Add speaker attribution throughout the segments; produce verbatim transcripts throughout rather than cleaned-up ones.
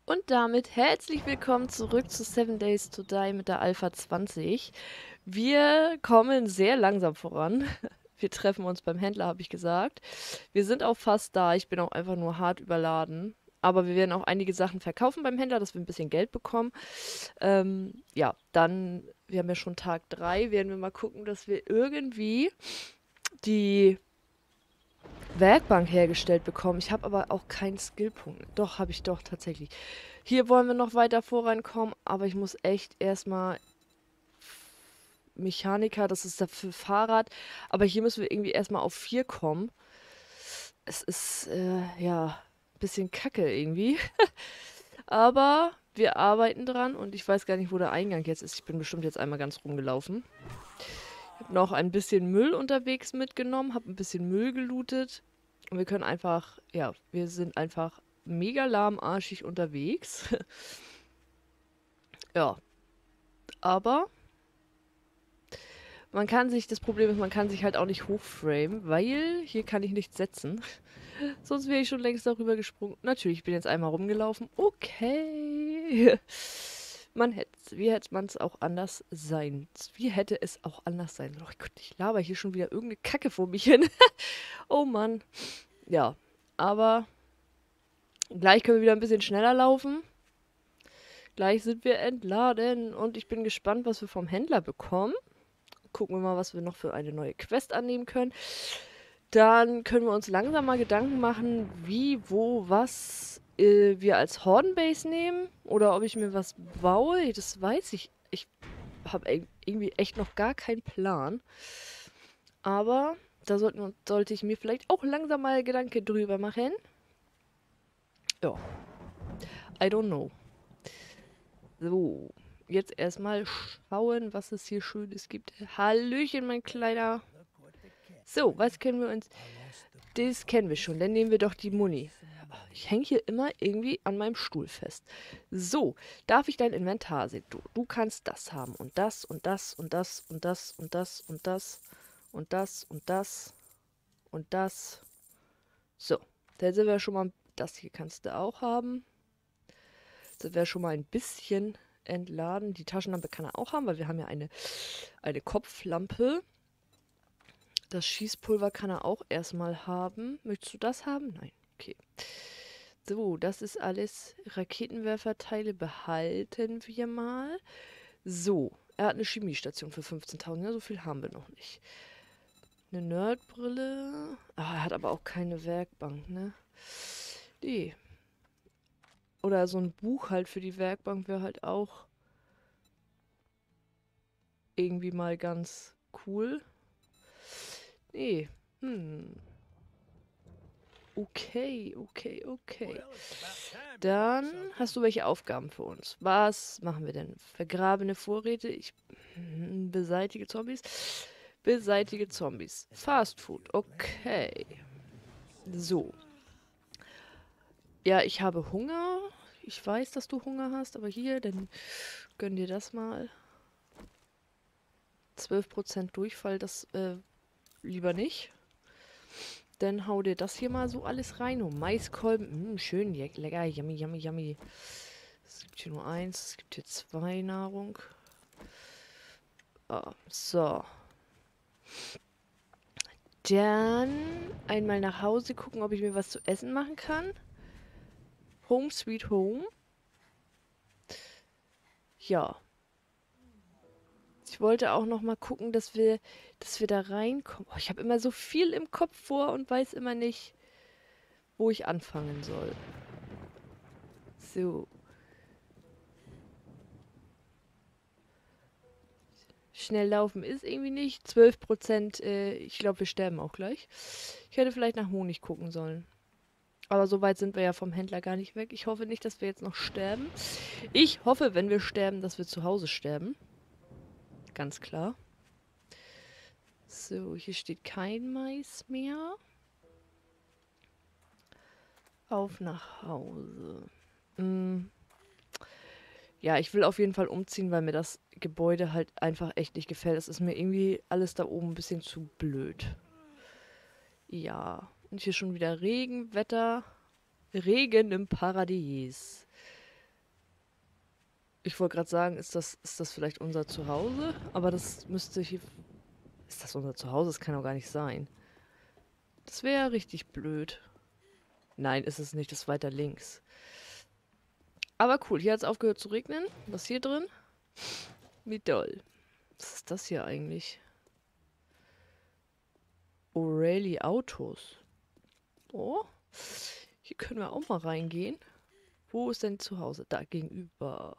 Speaker 1: Und damit herzlich willkommen zurück zu Seven Days to Die mit der Alpha zwanzig. Wir kommen sehr langsam voran. Wir treffen uns beim Händler, habe ich gesagt. Wir sind auch fast da. Ich bin auch einfach nur hart überladen. Aber wir werden auch einige Sachen verkaufen beim Händler, dass wir ein bisschen Geld bekommen. Ähm, ja, dann, wir haben ja schon Tag drei, werden wir mal gucken, dass wir irgendwie die Werkbank hergestellt bekommen. Ich habe aber auch keinen Skillpunkt. Doch, habe ich doch tatsächlich. Hier wollen wir noch weiter vorankommen, aber ich muss echt erstmal Mechaniker, das ist dafür Fahrrad, aber hier müssen wir irgendwie erstmal auf vier kommen. Es ist, äh, ja, ein bisschen kacke irgendwie. Aber wir arbeiten dran und ich weiß gar nicht, wo der Eingang jetzt ist. Ich bin bestimmt jetzt einmal ganz rumgelaufen. Ich habe noch ein bisschen Müll unterwegs mitgenommen, habe ein bisschen Müll gelootet. Und wir können einfach, ja, wir sind einfach mega lahmarschig unterwegs. Ja, aber man kann sich, das Problem ist, man kann sich halt auch nicht hochframen, weil hier kann ich nichts setzen. Sonst wäre ich schon längst darüber gesprungen. Natürlich, ich bin jetzt einmal rumgelaufen. Okay. Man hätte, wie hätte man es auch anders sein? Wie hätte es auch anders sein? Oh Gott, ich laber hier schon wieder irgendeine Kacke vor mich hin. Oh Mann. Ja, aber gleich können wir wieder ein bisschen schneller laufen. Gleich sind wir entladen und ich bin gespannt, was wir vom Händler bekommen. Gucken wir mal, was wir noch für eine neue Quest annehmen können. Dann können wir uns langsam mal Gedanken machen, wie, wo, was äh, wir als Hordenbase nehmen. Oder ob ich mir was baue. Das weiß ich. Ich habe irgendwie echt noch gar keinen Plan. Aber da sollten, sollte ich mir vielleicht auch langsam mal Gedanken drüber machen. Ja, I don't know. So, jetzt erstmal schauen, was es hier Schönes gibt. Hallöchen, mein Kleiner. So, was können wir uns... Das kennen wir schon, dann nehmen wir doch die Muni. Ich hänge hier immer irgendwie an meinem Stuhl fest. So, darf ich dein Inventar sehen? Du, du kannst das haben und das und das und das und das und das und das und das und das und das. So, dann sind wir schon mal... Das hier kannst du auch haben. Sind wir schon mal ein bisschen entladen. Die Taschenlampe kann er auch haben, weil wir haben ja eine, eine Kopflampe. Das Schießpulver kann er auch erstmal haben. Möchtest du das haben? Nein. Okay. So, das ist alles. Raketenwerferteile behalten wir mal. So, er hat eine Chemiestation für fünfzehntausend. Ja, so viel haben wir noch nicht. Eine Nerdbrille. Ah, er hat aber auch keine Werkbank, ne? Nee. Oder so ein Buch halt für die Werkbank wäre halt auch irgendwie mal ganz cool. Nee. Hm. Okay, okay, okay. Dann hast du welche Aufgaben für uns. Was machen wir denn? Vergrabene Vorräte. Ich hm, beseitige Zombies. Beseitige Zombies. Fast Food. Okay. So. Ja, ich habe Hunger. Ich weiß, dass du Hunger hast, aber hier, dann gönn dir das mal. zwölf Prozent Durchfall, das äh, lieber nicht. Dann hau dir das hier mal so alles rein. Oh, Maiskolben. Mm, schön, ja, lecker. Yummy, yummy, yummy. Es gibt hier nur eins. Es gibt hier zwei Nahrung. Ah, so. Dann einmal nach Hause gucken, ob ich mir was zu essen machen kann. Home sweet home. Ja. Ich wollte auch noch mal gucken, dass wir, dass wir da reinkommen. Oh, ich habe immer so viel im Kopf vor und weiß immer nicht, wo ich anfangen soll. So. Schnell laufen ist irgendwie nicht. zwölf Prozent, äh, ich glaube, wir sterben auch gleich. Ich hätte vielleicht nach Honig gucken sollen. Aber so weit sind wir ja vom Händler gar nicht weg. Ich hoffe nicht, dass wir jetzt noch sterben. Ich hoffe, wenn wir sterben, dass wir zu Hause sterben. Ganz klar. So, hier steht kein Mais mehr. Auf nach Hause. Hm. Ja, ich will auf jeden Fall umziehen, weil mir das Gebäude halt einfach echt nicht gefällt. Es ist mir irgendwie alles da oben ein bisschen zu blöd. Ja, und hier schon wieder Regenwetter. Regen im Paradies. Ich wollte gerade sagen, ist das, ist das vielleicht unser Zuhause? Aber das müsste hier... Ist das unser Zuhause? Das kann doch gar nicht sein. Das wäre ja richtig blöd. Nein, ist es nicht. Das ist weiter links. Aber cool, hier hat es aufgehört zu regnen. Was ist hier drin? Wie doll. Was ist das hier eigentlich? O'Reilly Autos. Oh. Hier können wir auch mal reingehen. Wo ist denn zu Hause? Da gegenüber.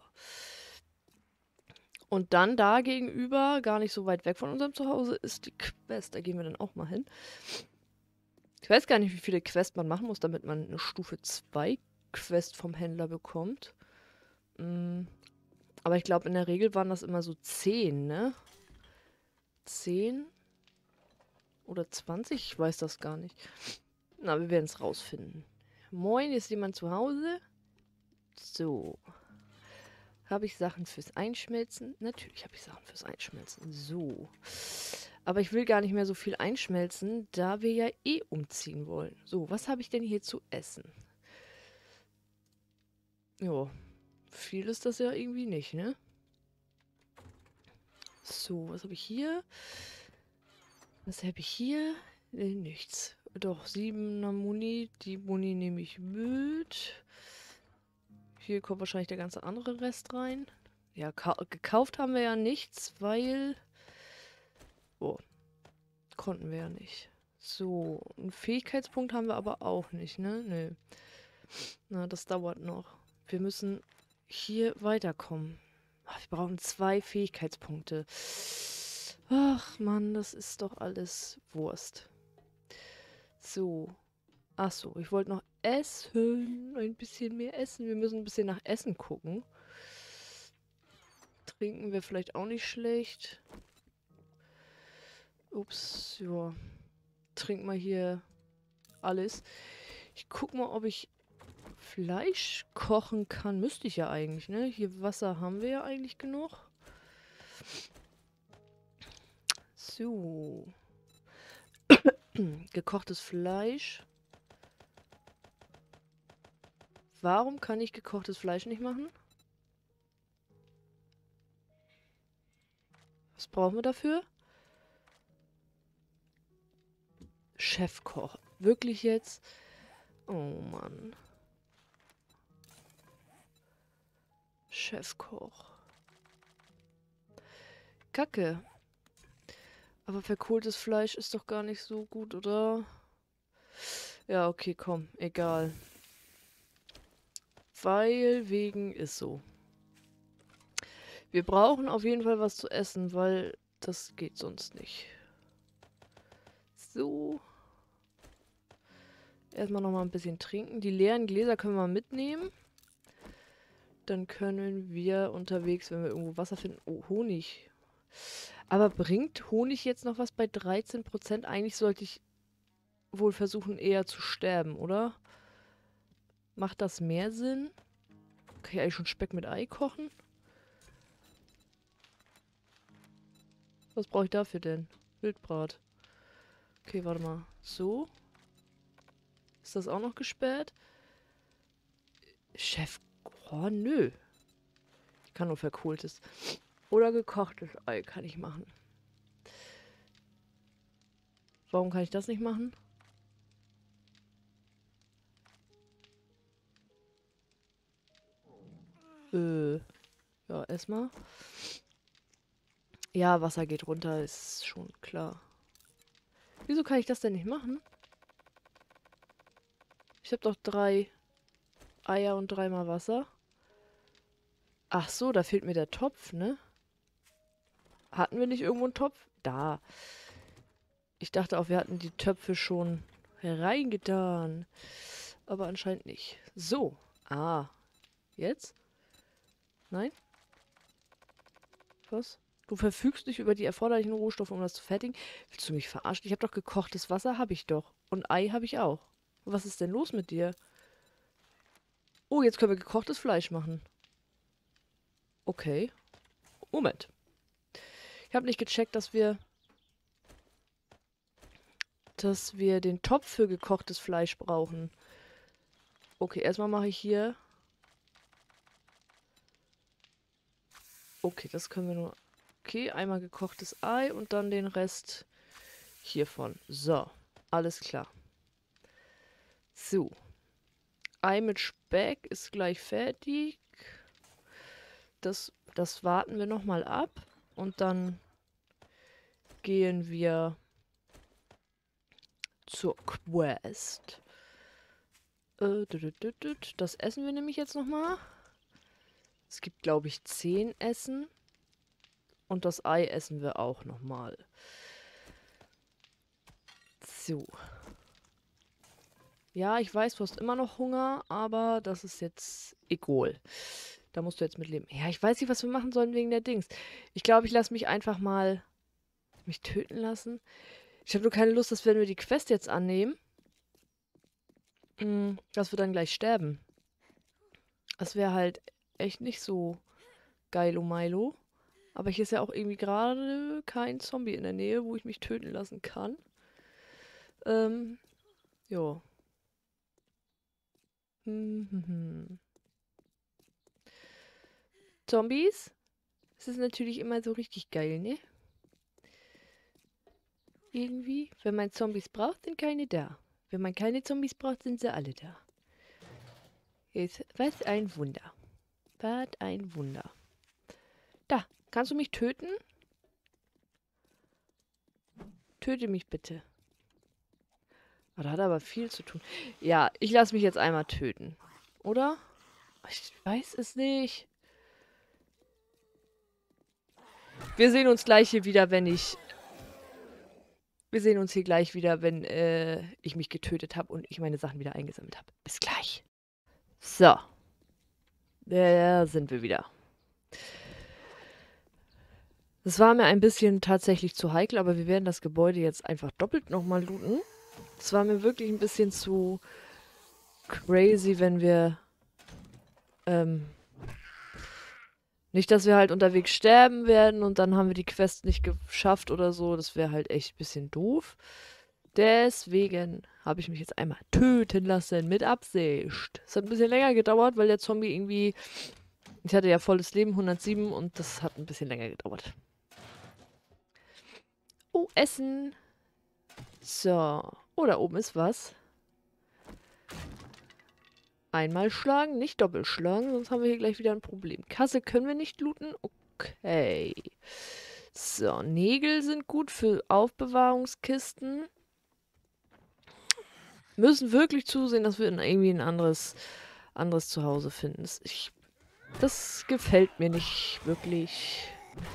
Speaker 1: Und dann da gegenüber, gar nicht so weit weg von unserem Zuhause, ist die Quest. Da gehen wir dann auch mal hin. Ich weiß gar nicht, wie viele Quests man machen muss, damit man eine Stufe zwei Quest vom Händler bekommt. Mm. Aber ich glaube, in der Regel waren das immer so zehn, ne? zehn? Oder zwanzig? Ich weiß das gar nicht. Na, wir werden es rausfinden. Moin, ist jemand zu Hause? So. Habe ich Sachen fürs Einschmelzen? Natürlich habe ich Sachen fürs Einschmelzen. So. Aber ich will gar nicht mehr so viel einschmelzen, da wir ja eh umziehen wollen. So, was habe ich denn hier zu essen? Jo. Viel ist das ja irgendwie nicht, ne? So, was habe ich hier? Was habe ich hier? Nee, nichts. Doch, siebener Muni. Die Muni nehme ich mit. Hier kommt wahrscheinlich der ganze andere Rest rein. Ja, gekauft haben wir ja nichts, weil... Oh, konnten wir ja nicht. So, einen Fähigkeitspunkt haben wir aber auch nicht, ne? Nö. Na, das dauert noch. Wir müssen hier weiterkommen. Ach, wir brauchen zwei Fähigkeitspunkte. Ach, Mann, das ist doch alles Wurst. So. Ach so, ich wollte noch essen. Ein bisschen mehr essen. Wir müssen ein bisschen nach Essen gucken. Trinken wir vielleicht auch nicht schlecht. Ups, ja. Trink mal hier alles. Ich guck mal, ob ich Fleisch kochen kann. Müsste ich ja eigentlich, ne? Hier Wasser haben wir ja eigentlich genug. So. Gekochtes Fleisch. Warum kann ich gekochtes Fleisch nicht machen? Was brauchen wir dafür? Chefkoch. Wirklich jetzt? Oh Mann. Chefkoch. Kacke. Aber verkohltes Fleisch ist doch gar nicht so gut, oder? Ja, okay, komm. Egal. Weil wegen ist so. Wir brauchen auf jeden Fall was zu essen, weil das geht sonst nicht. So. Erstmal nochmal ein bisschen trinken. Die leeren Gläser können wir mitnehmen. Dann können wir unterwegs, wenn wir irgendwo Wasser finden... Oh, Honig. Aber bringt Honig jetzt noch was bei dreizehn Prozent? Eigentlich sollte ich wohl versuchen, eher zu sterben, oder? Macht das mehr Sinn? Kann ich eigentlich schon Speck mit Ei kochen? Was brauche ich dafür denn? Wildbrat. Okay, warte mal. So. Ist das auch noch gesperrt? Chef... Oh, nö. Ich kann nur verkohltes. Oder gekochtes Ei kann ich machen. Warum kann ich das nicht machen? Äh. Ja, erstmal. Ja, Wasser geht runter, ist schon klar. Wieso kann ich das denn nicht machen? Ich habe doch drei Eier und dreimal Wasser. Ach so, da fehlt mir der Topf, ne? Hatten wir nicht irgendwo einen Topf? Da. Ich dachte auch, wir hatten die Töpfe schon hereingetan. Aber anscheinend nicht. So. Ah. Jetzt? Nein? Was? Du verfügst nicht über die erforderlichen Rohstoffe, um das zu fertigen? Willst du mich verarschen? Ich habe doch gekochtes Wasser, habe ich doch. Und Ei habe ich auch. Was ist denn los mit dir? Oh, jetzt können wir gekochtes Fleisch machen. Okay. Moment. Ich habe nicht gecheckt, dass wir... dass wir den Topf für gekochtes Fleisch brauchen. Okay, erstmal mache ich hier... Okay, das können wir nur... Okay, einmal gekochtes Ei und dann den Rest hiervon. So, alles klar. So. Ei mit Speck ist gleich fertig. Das, das warten wir nochmal ab. Und dann gehen wir zur Quest. Äh, das essen wir nämlich jetzt nochmal. Es gibt, glaube ich, zehn Essen. Und das Ei essen wir auch nochmal. So. Ja, ich weiß, du hast immer noch Hunger, aber das ist jetzt egal. Da musst du jetzt mit leben. Ja, ich weiß nicht, was wir machen sollen wegen der Dings. Ich glaube, ich lasse mich einfach mal mich töten lassen. Ich habe nur keine Lust, dass wenn wir die Quest jetzt annehmen, mh, dass wir dann gleich sterben. Das wäre halt echt nicht so geilo Milo. Aber hier ist ja auch irgendwie gerade kein Zombie in der Nähe, wo ich mich töten lassen kann. Ähm, jo. Hm, hm, hm. Zombies? Das ist natürlich immer so richtig geil, ne? Irgendwie. Wenn man Zombies braucht, sind keine da. Wenn man keine Zombies braucht, sind sie alle da. Jetzt, was ein Wunder. Was ein Wunder. Da, kannst du mich töten? Töte mich bitte. Oh, da hat er aber viel zu tun. Ja, ich lasse mich jetzt einmal töten. Oder? Ich weiß es nicht. Wir sehen uns gleich hier wieder, wenn ich... Wir sehen uns hier gleich wieder, wenn äh, ich mich getötet habe und ich meine Sachen wieder eingesammelt habe. Bis gleich. So. Da sind wir wieder. Das war mir ein bisschen tatsächlich zu heikel, aber wir werden das Gebäude jetzt einfach doppelt nochmal looten. Es war mir wirklich ein bisschen zu crazy, wenn wir... Ähm, nicht, dass wir halt unterwegs sterben werden und dann haben wir die Quest nicht geschafft oder so. Das wäre halt echt ein bisschen doof. Deswegen habe ich mich jetzt einmal töten lassen mit Absicht. Es hat ein bisschen länger gedauert, weil der Zombie irgendwie... Ich hatte ja volles Leben, hundertsieben, und das hat ein bisschen länger gedauert. Oh, Essen. So. Oh, da oben ist was. Einmal schlagen, nicht doppelt schlagen, sonst haben wir hier gleich wieder ein Problem. Kasse können wir nicht looten. Okay. So, Nägel sind gut für Aufbewahrungskisten. Müssen wirklich zusehen, dass wir irgendwie ein anderes, anderes Zuhause finden. Das, ich, das gefällt mir nicht wirklich.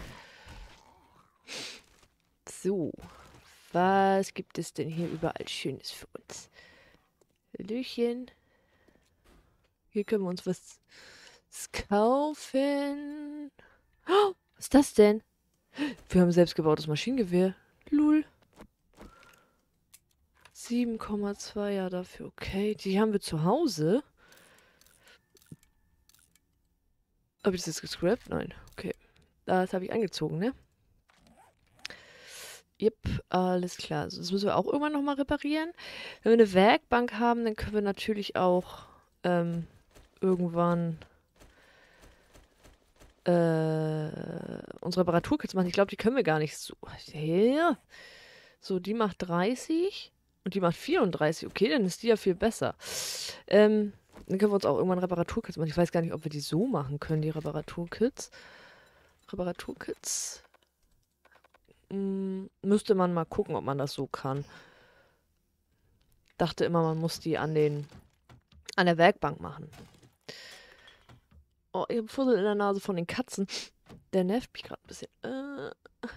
Speaker 1: So. Was gibt es denn hier überall Schönes für uns? Hallöchen. Hier können wir uns was kaufen. Oh, was ist das denn? Wir haben ein selbstgebautes Maschinengewehr. Lul. sieben Komma zwei, ja, dafür. Okay, die haben wir zu Hause. Habe ich das jetzt gescrapt? Nein. Okay. Das habe ich angezogen, ne? Yep, alles klar. Also das müssen wir auch irgendwann nochmal reparieren. Wenn wir eine Werkbank haben, dann können wir natürlich auch ähm, irgendwann äh, unsere Reparaturkits machen. Ich glaube, die können wir gar nicht so. Ja. So, die macht dreißig und die macht vierunddreißig. Okay, dann ist die ja viel besser. Ähm, dann können wir uns auch irgendwann Reparaturkits machen. Ich weiß gar nicht, ob wir die so machen können, die Reparaturkits. Reparaturkits. Hm, müsste man mal gucken, ob man das so kann. Dachte immer, man muss die an den an der Werkbank machen. Oh, ich habe Fussel in der Nase von den Katzen. Der nervt mich gerade ein bisschen. Äh.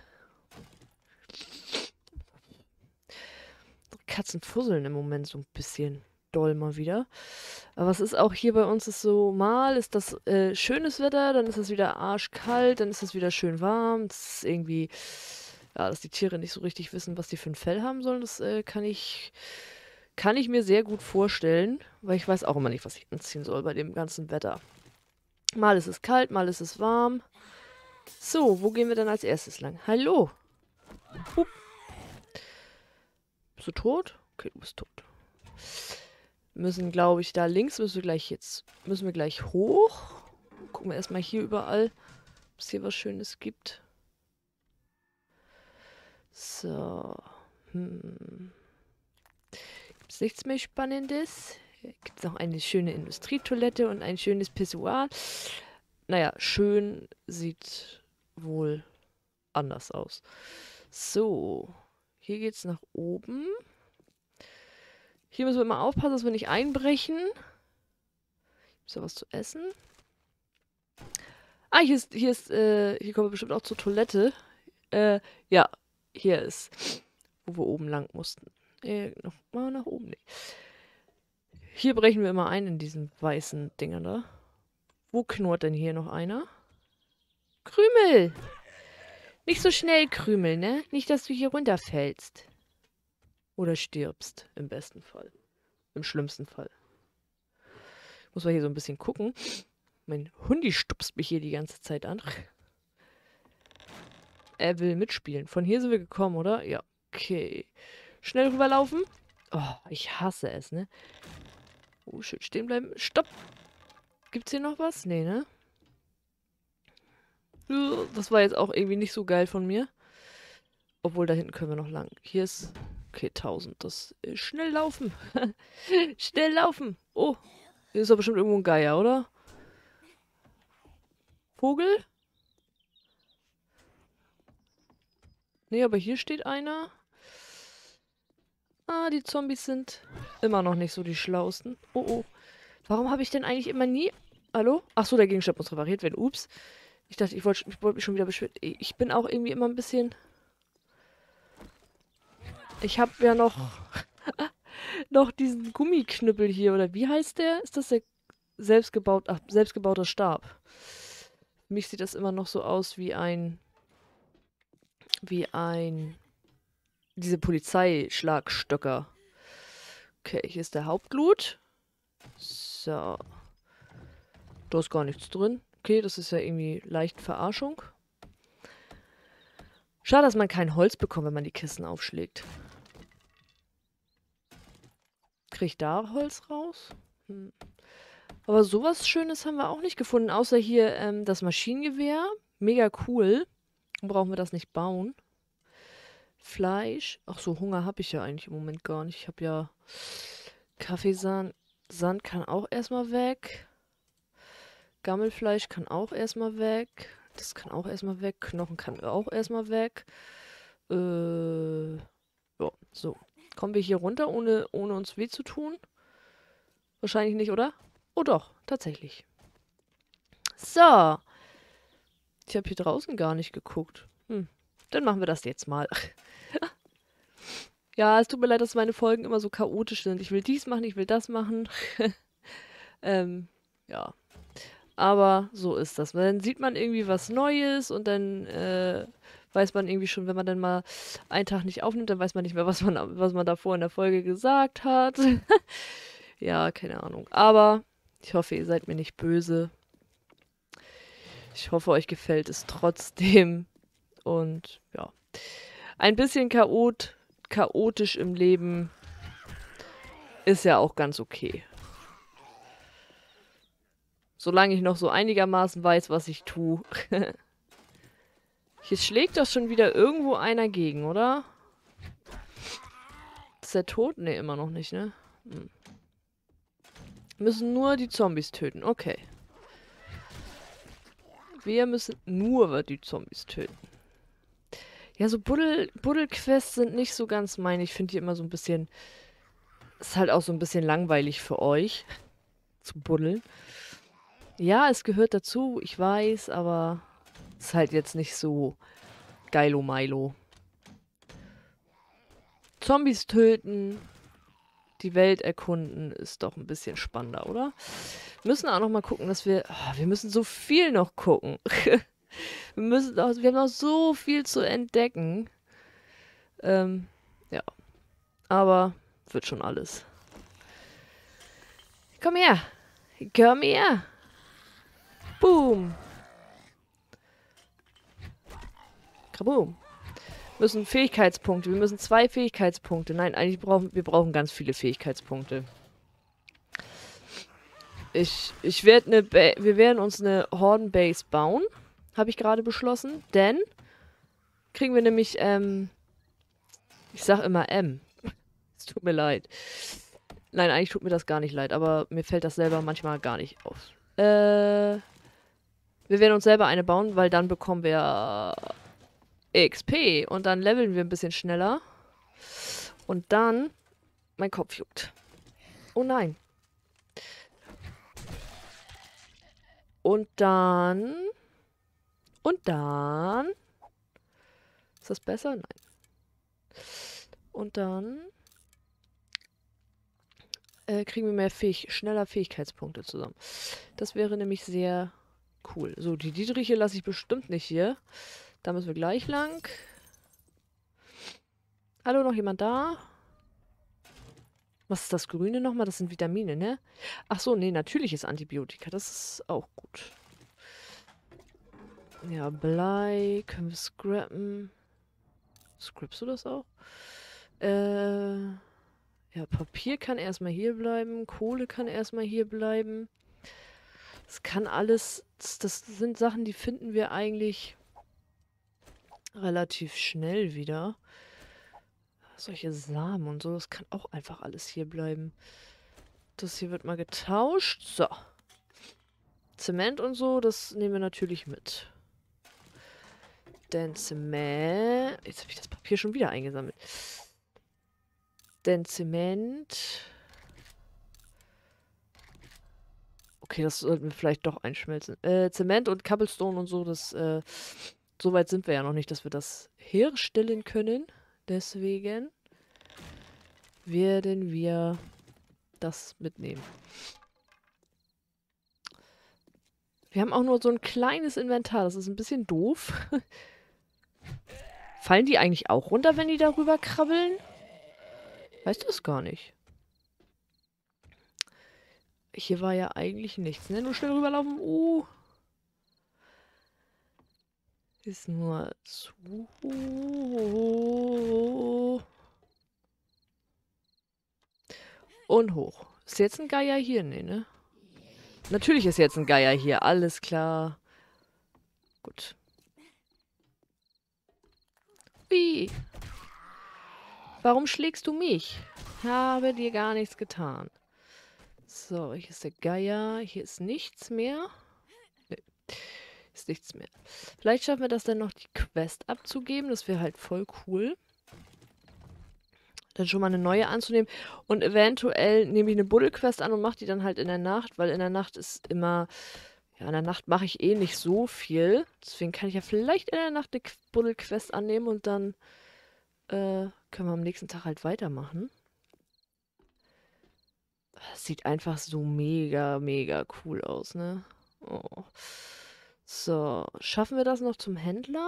Speaker 1: Katzen fusseln im Moment so ein bisschen doll mal wieder. Aber es ist auch hier bei uns ist so, mal ist das äh, schönes Wetter, dann ist es wieder arschkalt, dann ist es wieder schön warm. Das ist irgendwie, ja, dass die Tiere nicht so richtig wissen, was die für ein Fell haben sollen, das äh, kann ich, kann ich mir sehr gut vorstellen, weil ich weiß auch immer nicht, was ich anziehen soll bei dem ganzen Wetter. Mal ist es kalt, mal ist es warm. So, wo gehen wir dann als erstes lang? Hallo! Hup. Bist du tot? Okay, du bist tot. Wir müssen, glaube ich, da links müssen wir gleich jetzt, müssen wir gleich hoch. Gucken wir erstmal hier überall. ob es hier was Schönes gibt. So. Hm. Gibt es nichts mehr Spannendes? Hier gibt es noch eine schöne Industrietoilette und ein schönes Pissoir. Naja, schön sieht wohl anders aus. So. Hier geht's nach oben. Hier müssen wir immer aufpassen, dass wir nicht einbrechen. Ist da was zu essen? Ah, hier ist, hier ist, äh, hier kommen wir bestimmt auch zur Toilette. Äh, ja, hier ist, wo wir oben lang mussten. Äh, noch mal nach oben. Nee. Hier brechen wir immer ein in diesen weißen Dingern da. Wo knurrt denn hier noch einer? Krümel! Nicht so schnell, Krümel, ne? Nicht, dass du hier runterfällst. Oder stirbst, im besten Fall. Im schlimmsten Fall. Muss man hier so ein bisschen gucken. Mein Hundi stupst mich hier die ganze Zeit an. Er will mitspielen. Von hier sind wir gekommen, oder? Ja. Okay. Schnell rüberlaufen. Oh, ich hasse es, ne? Oh, schön stehen bleiben. Stopp! Gibt's hier noch was? Nee, ne? Das war jetzt auch irgendwie nicht so geil von mir. Obwohl, da hinten können wir noch lang. Hier ist... Okay, tausend. Das ist schnell laufen. Schnell laufen. Oh, hier ist doch bestimmt irgendwo ein Geier, oder? Vogel? Nee, aber hier steht einer. Ah, die Zombies sind immer noch nicht so die Schlausten. Oh, oh. Warum habe ich denn eigentlich immer nie... Hallo? Achso, der Gegenstand muss repariert werden. Ups. Ich dachte, ich wollte ich wollt mich schon wieder beschweren. Ich bin auch irgendwie immer ein bisschen... Ich habe ja noch... noch diesen Gummiknüppel hier. Oder wie heißt der? Ist das der selbstgebaut... Ach, selbstgebauter Stab. Für mich sieht das immer noch so aus wie ein... Wie ein... Diese Polizeischlagstöcker. Okay, hier ist der Hauptglut. So. Da ist gar nichts drin. Okay, das ist ja irgendwie leicht Verarschung. Schade, dass man kein Holz bekommt, wenn man die Kisten aufschlägt. Krieg ich da Holz raus? Hm. Aber sowas Schönes haben wir auch nicht gefunden, außer hier ähm, das Maschinengewehr. Mega cool. Brauchen wir das nicht bauen. Fleisch. Ach so, Hunger habe ich ja eigentlich im Moment gar nicht. Ich habe ja Kaffeesand. Sand kann auch erstmal weg. Gammelfleisch kann auch erstmal weg. Das kann auch erstmal weg. Knochen kann auch erstmal weg. Äh, ja, so. Kommen wir hier runter, ohne, ohne uns weh zu tun? Wahrscheinlich nicht, oder? Oh doch, tatsächlich. So. Ich habe hier draußen gar nicht geguckt. Hm. Dann machen wir das jetzt mal. Ja, es tut mir leid, dass meine Folgen immer so chaotisch sind. Ich will dies machen, ich will das machen. ähm, ja. Aber so ist das. Dann sieht man irgendwie was Neues und dann äh, weiß man irgendwie schon, wenn man dann mal einen Tag nicht aufnimmt, dann weiß man nicht mehr, was man, was man davor in der Folge gesagt hat. Ja, keine Ahnung. Aber ich hoffe, ihr seid mir nicht böse. Ich hoffe, euch gefällt es trotzdem. Und ja, ein bisschen chaot, chaotisch im Leben ist ja auch ganz okay. Solange ich noch so einigermaßen weiß, was ich tue. Hier schlägt doch schon wieder irgendwo einer gegen, oder? Ist der tot? Ne, immer noch nicht, ne? Hm. Müssen nur die Zombies töten. Okay. Wir müssen nur die Zombies töten. Ja, so Buddel, Buddelquests sind nicht so ganz meine. Ich finde die immer so ein bisschen... Ist halt auch so ein bisschen langweilig für euch. Zu buddeln. Ja, es gehört dazu, ich weiß, aber ist halt jetzt nicht so geilo Milo. Zombies töten, die Welt erkunden, ist doch ein bisschen spannender, oder? Wir müssen auch noch mal gucken, dass wir... Oh, wir müssen so viel noch gucken. wir müssen auch, wir haben noch so viel zu entdecken. Ähm, ja. Aber wird schon alles. Komm her. Komm her. Boom. Kaboom. Wir müssen Fähigkeitspunkte. Wir müssen zwei Fähigkeitspunkte. Nein, eigentlich brauchen wir brauchen ganz viele Fähigkeitspunkte. Ich, ich werde eine... Wir werden uns eine Horden-Base bauen. Habe ich gerade beschlossen. Denn kriegen wir nämlich, ähm, ich sag immer M. Es tut mir leid. Nein, eigentlich tut mir das gar nicht leid, aber mir fällt das selber manchmal gar nicht auf. Äh, wir werden uns selber eine bauen, weil dann bekommen wir X P und dann leveln wir ein bisschen schneller. Und dann, mein Kopf juckt. Oh nein. Und dann, und dann, ist das besser? Nein. Und dann äh, kriegen wir mehr Fähig schneller Fähigkeitspunkte zusammen. Das wäre nämlich sehr cool. So, die Dietriche lasse ich bestimmt nicht hier. Da müssen wir gleich lang. Hallo, noch jemand da? Was ist das Grüne nochmal? Das sind Vitamine, ne? Ach so, nee, natürliches Antibiotika. Das ist auch gut. Ja, Blei können wir scrappen. Scrappst du das auch? Äh, ja, Papier kann erstmal hier bleiben. Kohle kann erstmal hier bleiben. Das kann alles... Das, das sind Sachen, die finden wir eigentlich relativ schnell wieder. Solche Samen und so, das kann auch einfach alles hier bleiben. Das hier wird mal getauscht. So. Zement und so, das nehmen wir natürlich mit. Denn Zement... Jetzt habe ich das Papier schon wieder eingesammelt. Denn Zement... Okay, das sollten wir vielleicht doch einschmelzen. Äh, Zement und Cobblestone und so, das... Äh, so weit sind wir ja noch nicht, dass wir das herstellen können. Deswegen werden wir das mitnehmen. Wir haben auch nur so ein kleines Inventar. Das ist ein bisschen doof. Fallen die eigentlich auch runter, wenn die darüber krabbeln? Weißt du das gar nicht. Hier war ja eigentlich nichts, ne? Nur schnell rüberlaufen. Uh. Ist nur zu. Und hoch. Ist jetzt ein Geier hier? Nee, ne? Natürlich ist jetzt ein Geier hier. Alles klar. Gut. Wie? Warum schlägst du mich? Habe dir gar nichts getan. So, hier ist der Geier. Hier ist nichts mehr. Nee, ist nichts mehr. Vielleicht schaffen wir das dann noch, die Quest abzugeben. Das wäre halt voll cool. Dann schon mal eine neue anzunehmen. Und eventuell nehme ich eine Buddel-Quest an und mache die dann halt in der Nacht, weil in der Nacht ist immer... Ja, in der Nacht mache ich eh nicht so viel. Deswegen kann ich ja vielleicht in der Nacht eine Buddel-Quest annehmen und dann äh, können wir am nächsten Tag halt weitermachen. Das sieht einfach so mega, mega cool aus, ne? Oh. So, schaffen wir das noch zum Händler?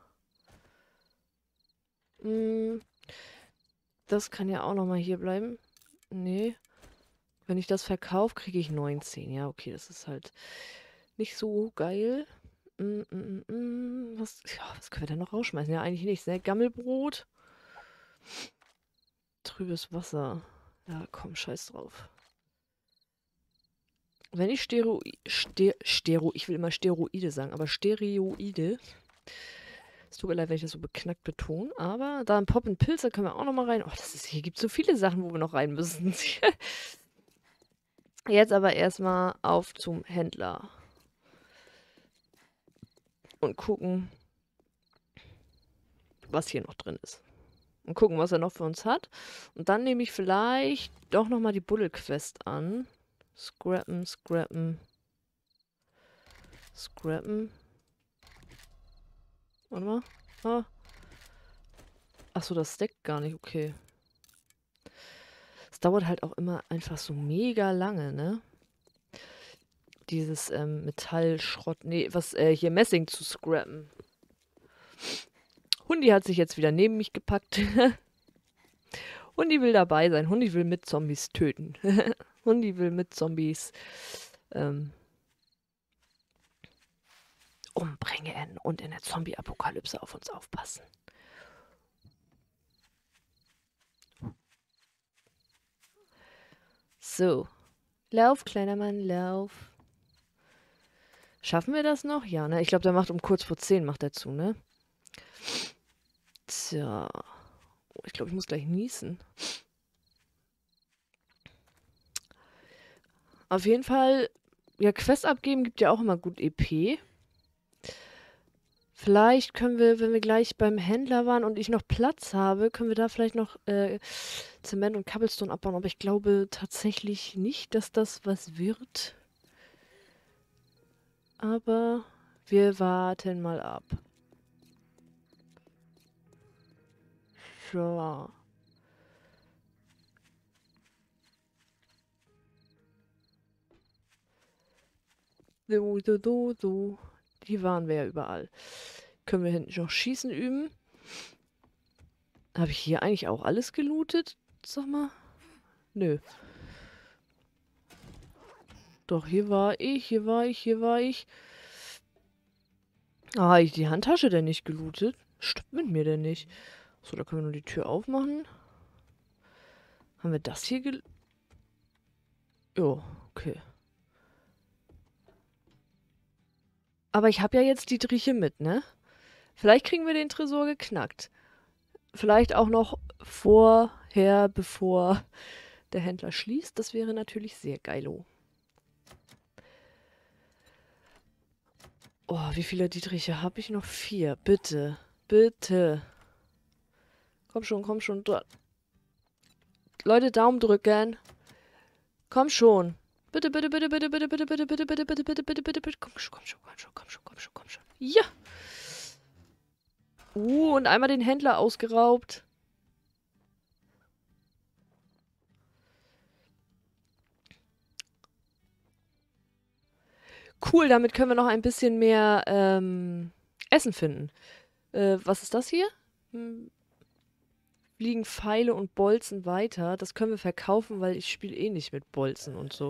Speaker 1: Hm, das kann ja auch noch mal hier bleiben. Nee. Wenn ich das verkaufe, kriege ich neunzehn. Ja, okay, das ist halt nicht so geil. Mm, mm, mm, mm. Was, ja, was können wir denn noch rausschmeißen? Ja, eigentlich nichts, ne? Gammelbrot. Trübes Wasser. Ja, komm, scheiß drauf. Wenn ich Stero... Ster, Stero... Ich will immer Steroide sagen, aber Steroide... Es tut mir leid, wenn ich das so beknackt betone, aber da ein Pop and Pilz, da können wir auch noch mal rein. Oh, das ist, hier gibt es so viele Sachen, wo wir noch rein müssen. Jetzt aber erstmal auf zum Händler. Und gucken, was hier noch drin ist. Und gucken, was er noch für uns hat. Und dann nehme ich vielleicht doch nochmal die Buddel-Quest an. Scrappen, scrappen. Scrappen. Warte mal. Ah. Achso, das stackt gar nicht. Okay. Es dauert halt auch immer einfach so mega lange, ne? Dieses ähm, Metallschrott, nee, was, äh, hier Messing zu scrappen. Hundi hat sich jetzt wieder neben mich gepackt. Hundi will dabei sein. Hundi will mit Zombies töten. Hundi will mit Zombies ähm, umbringen und in der Zombie-Apokalypse auf uns aufpassen. So. Lauf, kleiner Mann, lauf. Schaffen wir das noch? Ja, ne? Ich glaube, der macht um kurz vor zehn macht er zu, ne? Tja. Oh, ich glaube, ich muss gleich niesen. Auf jeden Fall, ja, Quest abgeben gibt ja auch immer gut E P. Vielleicht können wir, wenn wir gleich beim Händler waren und ich noch Platz habe, können wir da vielleicht noch äh, Zement und Cobblestone abbauen. Aber ich glaube tatsächlich nicht, dass das was wird. Aber wir warten mal ab. So. So, so, so, so. Die waren wir ja überall. Können wir hinten noch Schießen üben? Habe ich hier eigentlich auch alles gelootet? Sag mal. Nö. Doch, hier war ich, hier war ich, hier war ich. Ah, habe ich die Handtasche denn nicht gelootet? Stimmt mit mir denn nicht? So, da können wir nur die Tür aufmachen. Haben wir das hier gel... Jo, okay. Aber ich habe ja jetzt die Dietriche mit, ne? Vielleicht kriegen wir den Tresor geknackt. Vielleicht auch noch vorher, bevor der Händler schließt. Das wäre natürlich sehr geilo. Oh, wie viele Dietriche habe ich noch? Vier. Bitte. Bitte. Komm schon, komm schon. Dra- Leute, Daumen drücken. Komm schon. Bitte, bitte, bitte, bitte, bitte, bitte, bitte, bitte, bitte, bitte, bitte, bitte, bitte, bitte. Komm schon, komm schon, komm schon, komm schon, komm schon, komm schon. Ja. Uh, und einmal den Händler ausgeraubt. Cool, damit können wir noch ein bisschen mehr ähm, Essen finden. Äh, was ist das hier? Hm, fliegen Pfeile und Bolzen weiter. Das können wir verkaufen, weil ich spiele eh nicht mit Bolzen und so.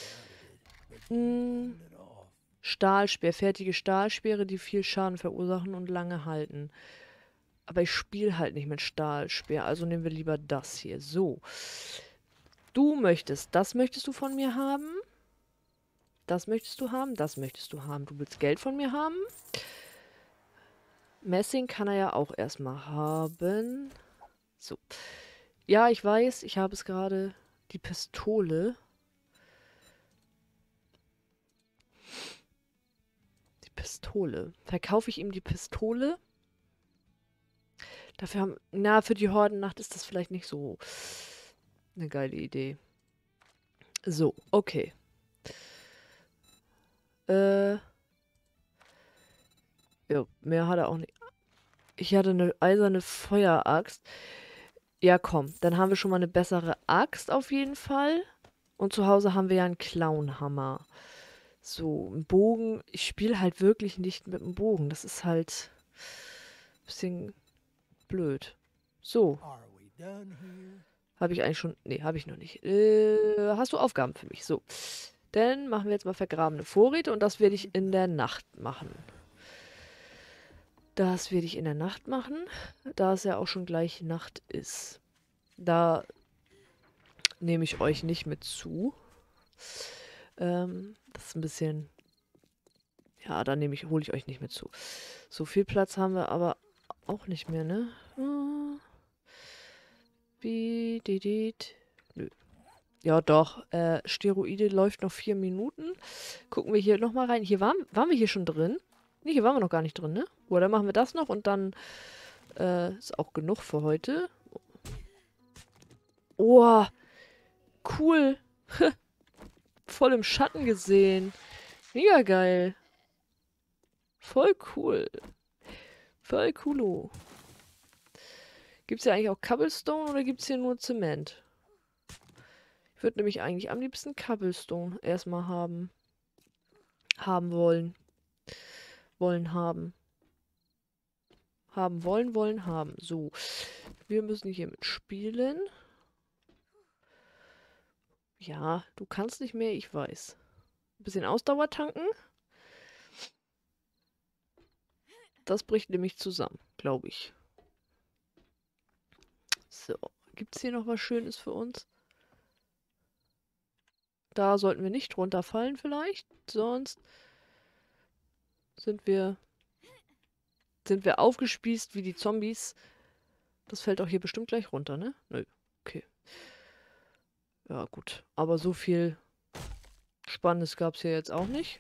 Speaker 1: Hm, Stahlspeer, fertige Stahlspeere, die viel Schaden verursachen und lange halten. Aber ich spiele halt nicht mit Stahlspeer, also nehmen wir lieber das hier. So. Du möchtest, das möchtest du von mir haben? Das möchtest du haben? Das möchtest du haben. Du willst Geld von mir haben? Messing kann er ja auch erstmal haben. So. Ja, ich weiß, ich habe es gerade. Die Pistole. Die Pistole. Verkaufe ich ihm die Pistole? Dafür haben. Na, für die Hordennacht ist das vielleicht nicht so eine geile Idee. So, okay. Äh. Ja, mehr hat er auch nicht. Ich hatte eine eiserne Feueraxt. Ja, komm, dann haben wir schon mal eine bessere Axt auf jeden Fall. Und zu Hause haben wir ja einen Clownhammer. So, ein Bogen. Ich spiele halt wirklich nicht mit dem Bogen. Das ist halt ein bisschen blöd. So, habe ich eigentlich schon. Nee, habe ich noch nicht. Äh, hast du Aufgaben für mich? So. Dann machen wir jetzt mal vergrabene Vorräte und das werde ich in der Nacht machen. Das werde ich in der Nacht machen, da es ja auch schon gleich Nacht ist. Da nehme ich euch nicht mit zu. Ähm, das ist ein bisschen... Ja, da nehme ich, hole ich euch nicht mit zu. So viel Platz haben wir aber auch nicht mehr, ne? Hm. Wie, di, di, nö. Ja, doch. Äh, Steroide läuft noch vier Minuten. Gucken wir hier nochmal rein. Hier waren, waren wir hier schon drin? Nee, hier waren wir noch gar nicht drin, ne? Oder dann machen wir das noch und dann äh, ist auch genug für heute. Oh, cool. Voll im Schatten gesehen. Mega geil. Voll cool. Voll coolo. Gibt es hier eigentlich auch Cobblestone oder gibt es hier nur Zement? Ich würde nämlich eigentlich am liebsten Cobblestone erstmal haben. Haben wollen. Wollen haben. Haben wollen, wollen haben. So. Wir müssen hier mitspielen. Ja, du kannst nicht mehr, ich weiß. Ein bisschen Ausdauer tanken. Das bricht nämlich zusammen, glaube ich. So. Gibt es hier noch was Schönes für uns? Da sollten wir nicht runterfallen vielleicht. Sonst... Sind wir, sind wir aufgespießt wie die Zombies? Das fällt auch hier bestimmt gleich runter, ne? Nö, okay. Ja, gut. Aber so viel Spannendes gab es hier jetzt auch nicht.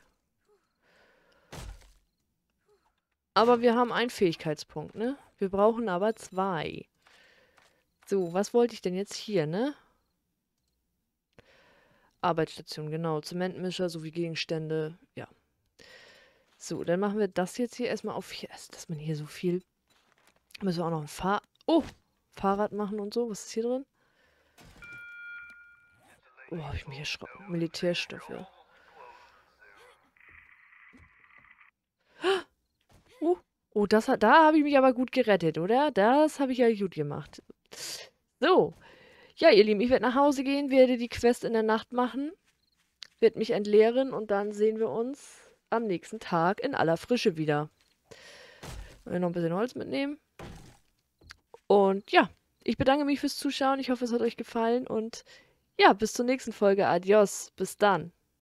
Speaker 1: Aber wir haben einen Fähigkeitspunkt, ne? Wir brauchen aber zwei. So, was wollte ich denn jetzt hier, ne? Arbeitsstation, genau. Zementmischer sowie Gegenstände, ja. So, dann machen wir das jetzt hier erstmal auf hier, dass man hier so viel... Müssen wir auch noch ein Fahr... Oh! Fahrrad machen und so. Was ist hier drin? Oh, habe ich mich erschrocken. Militärstoffe. Oh, oh das hat, da habe ich mich aber gut gerettet, oder? Das habe ich ja gut gemacht. So. Ja, ihr Lieben, ich werde nach Hause gehen, werde die Quest in der Nacht machen, werde mich entleeren und dann sehen wir uns am nächsten Tag in aller Frische wieder. Noch ein bisschen Holz mitnehmen. Und ja, ich bedanke mich fürs Zuschauen. Ich hoffe, es hat euch gefallen und ja, bis zur nächsten Folge. Adios. Bis dann.